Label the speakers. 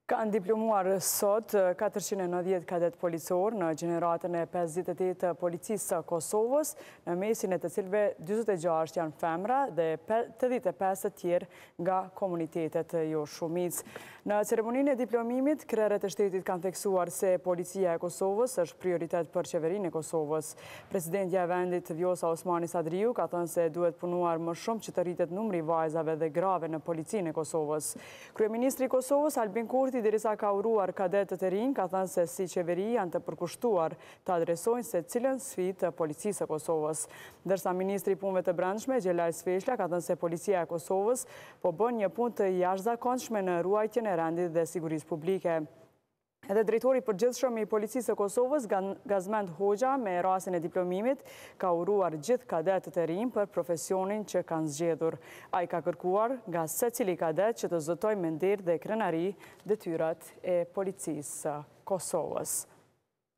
Speaker 1: Kanë diplomuar sot 490 kadet policor në gjeneratën e 58 policisë Kosovës, në mesin e të cilve 26 janë femra dhe 85 të tjerë nga komunitetet jo shumic. Në ceremoninë e diplomimit, krerët e shtetit kanë theksuar se policia e Kosovës është prioritet për qeverinë e Kosovës. Presidentja e vendit Vjosa Osmani Sadriu ka thënë se duhet punuar më shumë që të rritet numri vajzave dhe grave në policinë e Kosovës. Kryeministri i Kosovës Albin Kurti derisa ka uruar kadetët e rinj, ka thënë se si qeveri janë të përkushtuar të adresojnë se cilën sfidë të policisë e Kosovës. Ndërsa ministri i punëve të brendshme, Gjelal Sveshla, ka thënë se policia e Kosovës po bën një punë të jashtëzakonshme në ruajtjen e rendit dhe sigurisë publike. Edhe drejtori përgjithshëm i policisë e Kosovës, Gazmend Hoxha, me rastin e diplomimit, ka uruar gjithë kadetët e rinj për profesionin që kanë zgjedhur. Ai ka kërkuar nga secili kadet që të zotoj me nder dhe krenari detyrat e policisë së Kosovës.